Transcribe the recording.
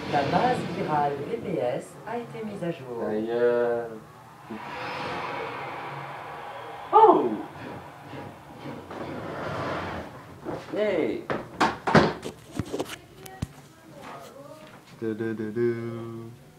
La base virale VPS a été mise à jour. D'ailleurs. Oh! Hey! Du, du, du, du.